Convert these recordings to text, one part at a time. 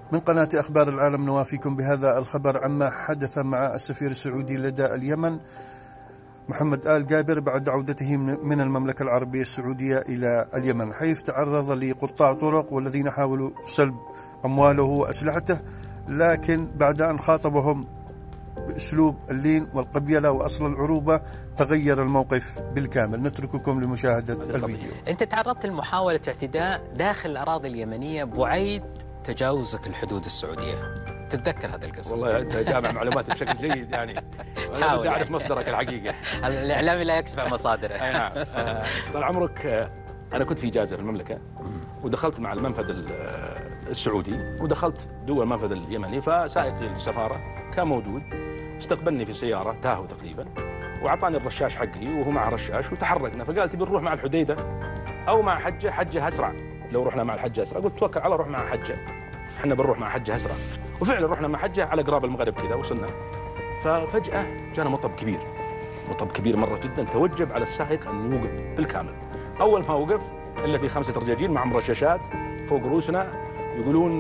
من قناة أخبار العالم نوافيكم بهذا الخبر عما حدث مع السفير السعودي لدى اليمن محمد آل جابر بعد عودته من المملكة العربية السعودية إلى اليمن، حيث تعرض لقطاع طرق والذين حاولوا سلب أمواله وأسلحته، لكن بعد أن خاطبهم بأسلوب اللين والقبيلة وأصل العروبة تغير الموقف بالكامل. نترككم لمشاهدة الفيديو. أنت تعرضت لمحاولة اعتداء داخل الأراضي اليمنية بوعيد تجاوزك الحدود السعودية، تتذكر هذه القصة؟ والله أنت جامع معلوماتي بشكل جيد يعني. أنا بدي أعرف مصدرك الحقيقة. الإعلامي لا يكسب مصادره. أي نعم. طال عمرك، أنا كنت في إجازة في المملكة ودخلت مع المنفذ السعودي ودخلت دول المنفذ اليمني، فسائق السفارة كان موجود استقبلني في سيارة تاهو تقريبا وأعطاني الرشاش حقي وهو معه رشاش وتحركنا، فقال تبي نروح مع الحديدة أو مع حجة أسرع؟ لو رحنا مع الحجة أسرع قلت توكل على روح مع حجة، احنا بنروح مع حجة أسرع. وفعلا رحنا مع حجة على قراب المغرب كذا وصلنا، ففجأة جانا مطب كبير مرة جدا، توجب على السائق أن يوقف بالكامل. أول ما وقف إلا في 5 رجاجين معهم رشاشات فوق رؤوسنا يقولون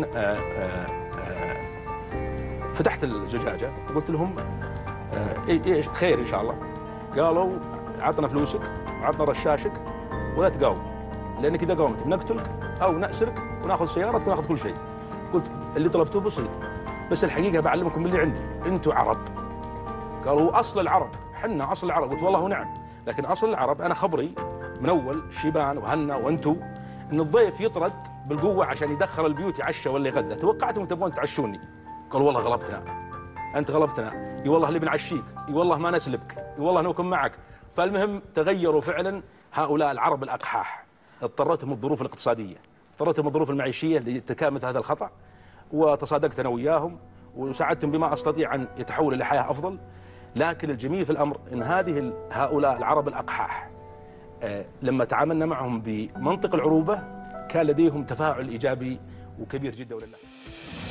فتحت الزجاجة وقلت لهم إيش خير إن شاء الله؟ قالوا عطنا فلوسك وعطنا رشاشك ولا تقاوم، لأنك إذا قاومت بنقتلك أو نأسرك وناخذ سيارتك وناخذ كل شيء. قلت اللي طلبتوه بسيط، بس الحقيقة بعلمكم باللي عندي، أنتم عرب. قالوا أصل العرب، حنا أصل العرب. قلت والله نعم، لكن أصل العرب أنا خبري من أول شيبان وهنا وأنتم إن الضيف يطرد بالقوة عشان يدخل البيوت يعشى ولا يغدى. توقعتم تبغون تعشوني. قالوا والله غلبتنا، أنت غلبتنا، اي والله اللي بنعشيك، اي والله ما نسلبك، اي والله نكون معك. فالمهم تغيروا فعلا هؤلاء العرب الأقحاح، اضطرتهم الظروف الاقتصادية، اضطرتهم الظروف المعيشية لتكامل هذا الخطأ، وتصادقت أنا وياهم وساعدتهم بما أستطيع أن يتحول إلى حياة أفضل. لكن الجميل في الأمر أن هؤلاء العرب الأقحاح لما تعاملنا معهم بمنطق العروبة كان لديهم تفاعل إيجابي وكبير جدا ولله.